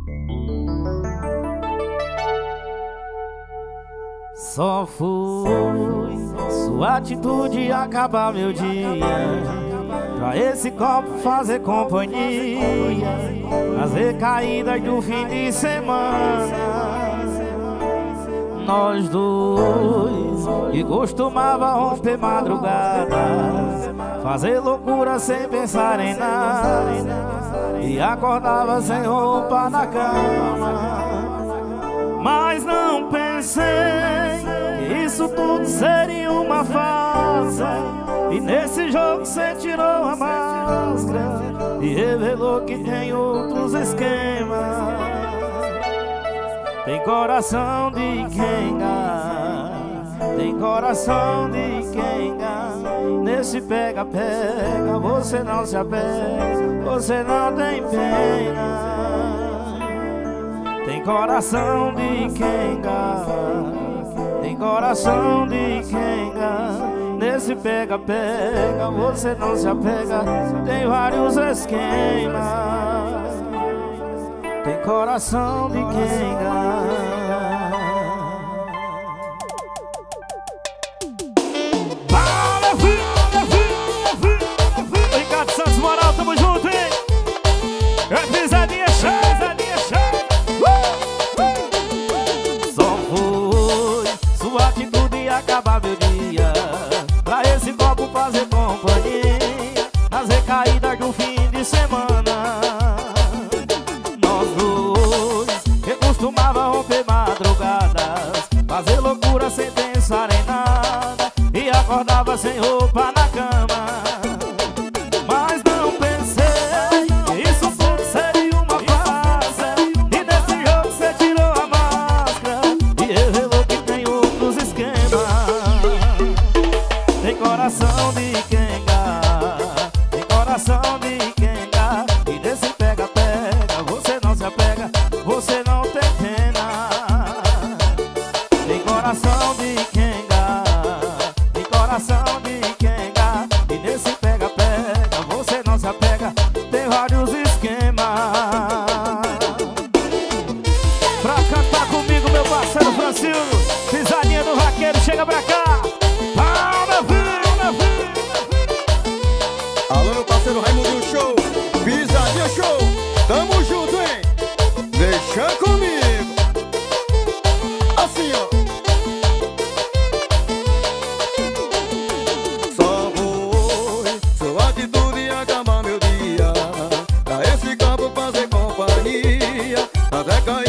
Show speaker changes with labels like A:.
A: Só foi sua atitude acabar meu dia, pra esse copo fazer companhia nas recaídas do fim de semana. Nós dois que costumava romper madrugadas, fazer loucura sem pensar em nada, e acordava sem roupa na cama. Mas não pensei que isso tudo seria uma farsa, e nesse jogo cê tirou a máscara e revelou que tem outros esquemas. Tem coração de quem engana, tem coração de quem engana. Nesse pega-pega você não se apega, você não tem pena. Tem coração de quem engana, tem coração de quem engana. Nesse pega-pega você não se apega, tem vários esquemas. Tem coração de quem engana. Ricardo Santos Moral, tamo junto, hein? É pisadinha chata. Só foi sua atitude e acabar meu dia, pra esse copo fazer companhia nas recaídas do fim de semana. Nós dois que costumava romper madrugadas, fazer loucura sem pensar em nada, e acordava sem roupa na cama. Mas não pensei que isso tudo seria uma farsa, e nesse jogo cê tirou a máscara e revelou que tem outros esquemas. Tem coração de quem engana, tem coração de quem engana. E nesse pega-pega você não se apega, você não tem pena. Tem coração de quem engana, tem coração de quem engana. E nesse pega-pega você não se apega, tem vários esquemas. Pra cantar comigo meu parceiro Francisco, pisadinha do vaqueiro, chega pra cá.
B: Alô, meu parceiro Raimundo Show, pisadinha show, tamo junto, hein? Deixa comigo. Assim, ó. Só foi sua atitude acabar meu dia, pra esse campo fazer companhia até cair